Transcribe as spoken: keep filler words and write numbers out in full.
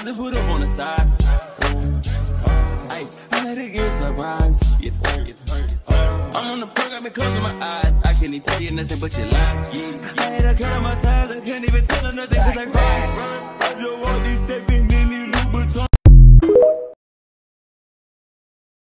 I just put up on the side. Ay, I let it get surprise. Get hurt, get hurt. I'm on the perk, I've been closing my eyes. I can't even tell you nothing but you lie. Yeah. I had a cut on my ties, I can't even tell her nothing cause I cried.